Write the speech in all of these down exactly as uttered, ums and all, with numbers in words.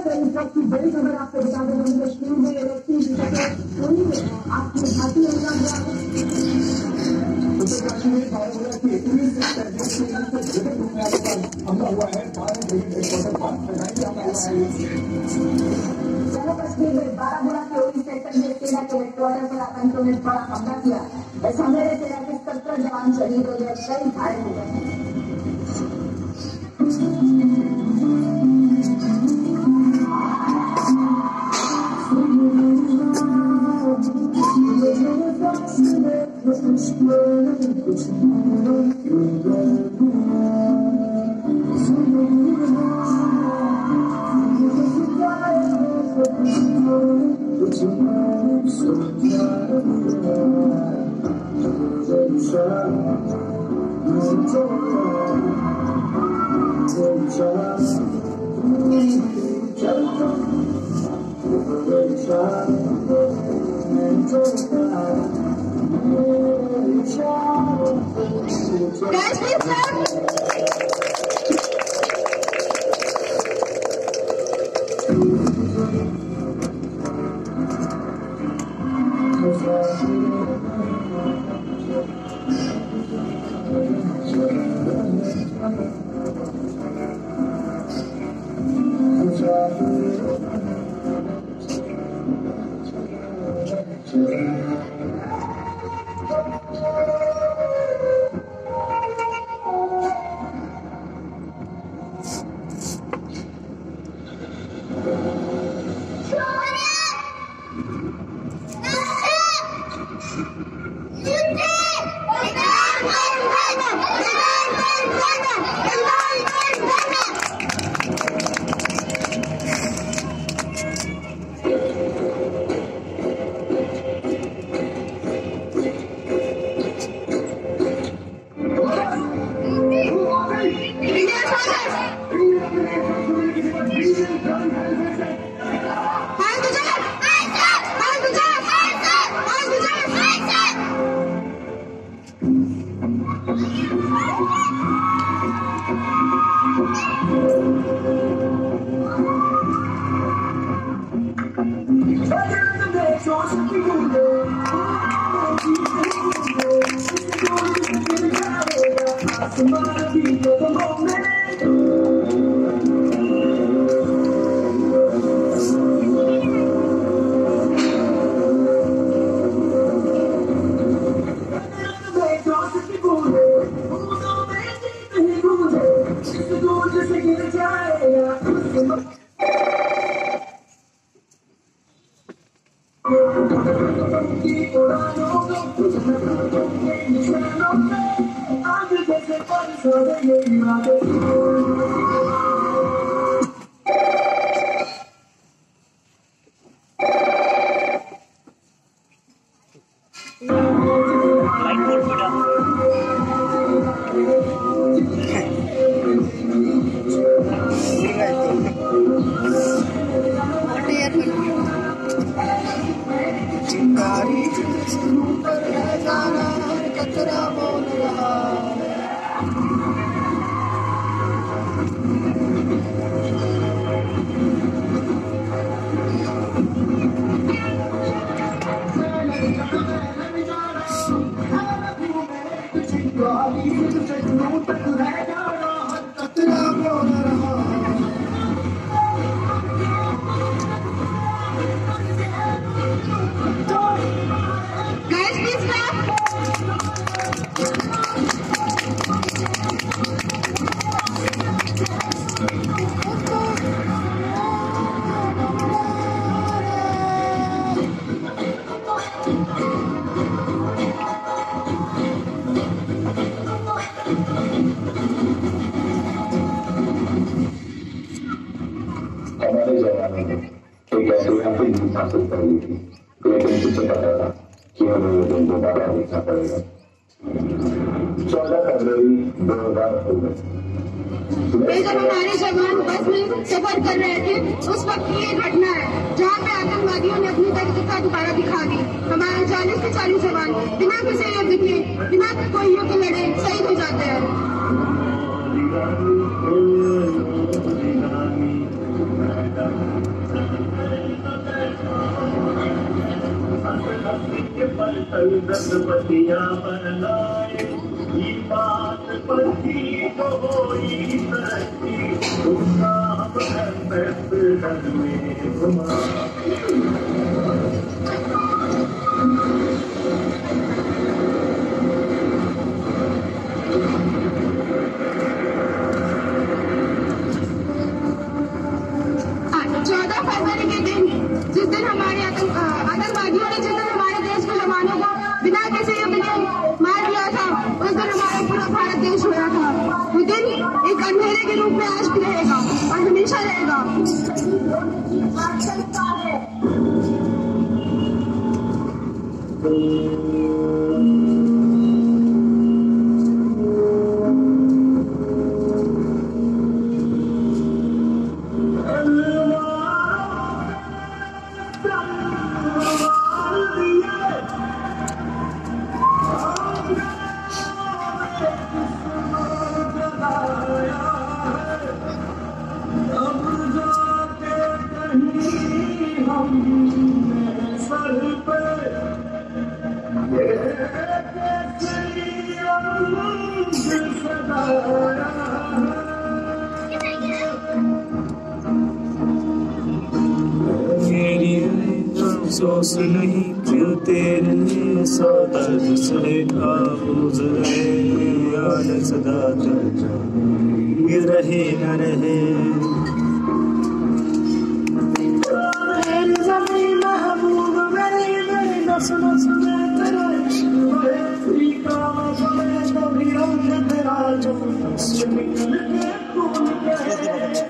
इस वक्त की बड़ी खबर आपको बता दें, जम्मू कश्मीर में इलेक्शन आपकी भारतीय उत्तर कश्मीर बारामूला की इक्कीस हमला हुआ है। जम्मू कश्मीर में बारामूला के उड़ी सेक्टर में सेना के हेडक्वार्टर पर आतंकियों ने बड़ा हमला किया। इस हमले में सेना के सत्तर जवान शहीद हो गए, कई घायल हो गए। हमारे जमाने में एक ऐसी यहाँ पे जीत हासिल कर ली थी, लेकिन तुझे पता था कि हमें ये दिन दोबारा देखना पड़ेगा। चौदह फरवरी दो हजार सोलह जब हमारे जवान बस में सफर कर रहे थे, उस वक्त की ये घटना है जहाँ पे आतंकवादियों ने अपनी तकनीका दोबारा दिखा दी। हमारे चालीस से चालीस जवान बिना किसी युद्ध के, बिना कोई युद्ध लड़े शहीद हो जाते हैं। बात पर ही तो होई तरक्की उसका घर में घुमा चौदह फरवरी के दिन जिस दिन हमारे आतंकवादियों ने जिस दिन हमारे देश के जवानों को बिना किसी युद्ध के मार दिया था, उस दिन हमारा पूरा भारत देश हुआ था। वो दिन एक अंधेरे के रूप में आज भी रहेगा और हमेशा रहेगा। अफसोस नहीं क्यों तेरे सौ दर्द से आबूज याद सदा ये रहे न रहे मेरी ज़मीं महबूब मेरी मेरी नस नस में तेरा इश्क है फीका में कभी रंग तेरा जो से निकल के खून के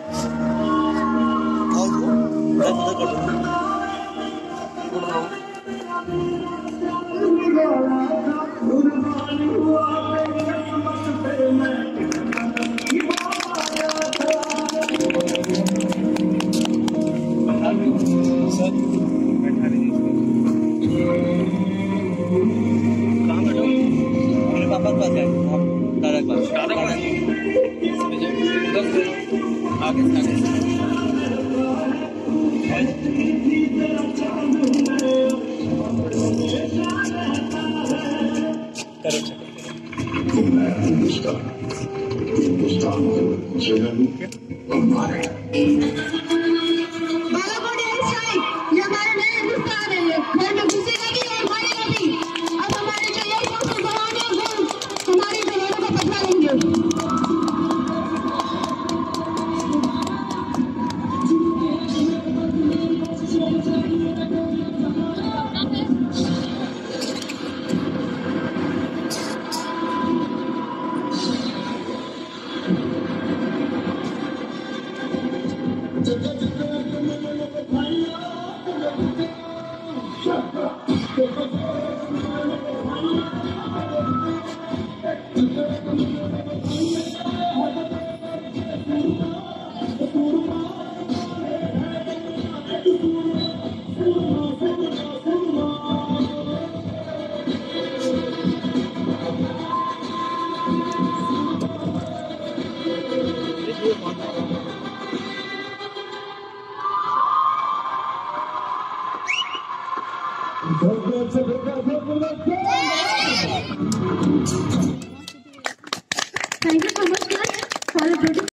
Let's go.